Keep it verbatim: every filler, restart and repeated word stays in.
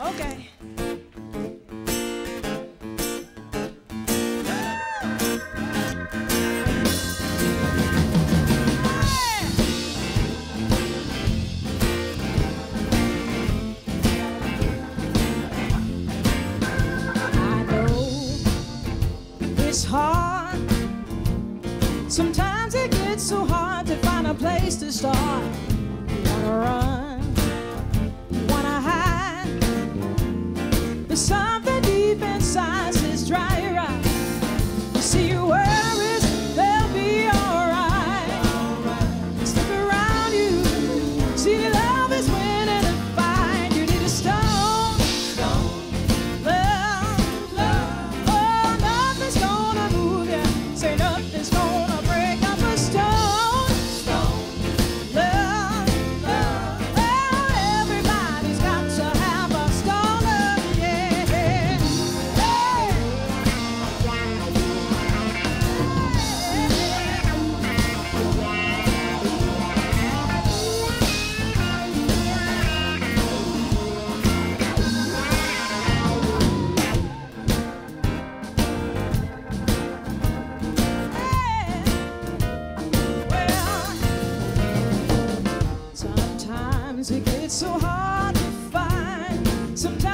Okay. I know it's hard. Sometimes it gets so hard to find a place to start. You wanna run, you wanna hide, but something deep inside says dry your eyes. You see your worries, they'll be alright. Stick around you, see love is winning the fight. You need a stone, love, love. Oh, nothing's gonna move you, say nothing's gonna break up a stone, love, love. Oh, everybody's got to have a stone love, yeah. Hey. Well, sometimes it gets so hard to find. Sometimes